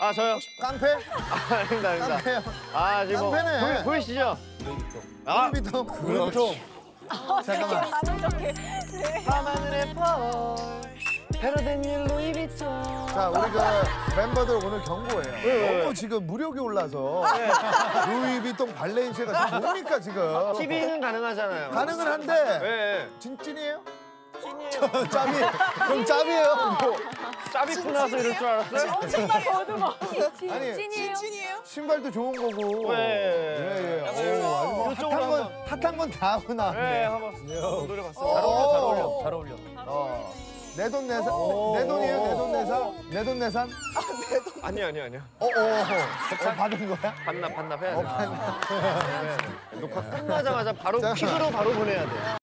아 저요? 깡패? 아닙니다, 아닙니다. 깡패요. 아 지금 깡패네. 보이시죠? 아, 루이비통. 루이비통. 잠깐만. 아는 척해. 네. 밤하늘의 펄 패러된 일 루이비통. 자, 우리 그 멤버들 오늘 경고해요. 왜? 너무 지금 무력이 올라서 루이비통 발렌시아가 지금 뭡니까 지금? TV는 가능하잖아요. 가능은 한데 네. 찐이에요? 찐이에요. 짭이. 그럼 짭이에요. 뭐. 짭입고 나서 이럴 줄 알았어요? 정말 거두마. 아니, 찐이에요? 신발도 좋은 거고. 네. 예, 예. 오, 아주 뭐 이쪽으로 핫한 건 다 하고 네, 나왔네. 한번 노려봤어요. 잘 어울려, 잘 어울려. 내 돈 내산. 내 돈이에요, 내 돈 내산. 내 돈 내산. 아니요. 받은 거야? 반납해야 돼. 녹화 끝나자마자 바로 퀵으로 바로 보내야 돼.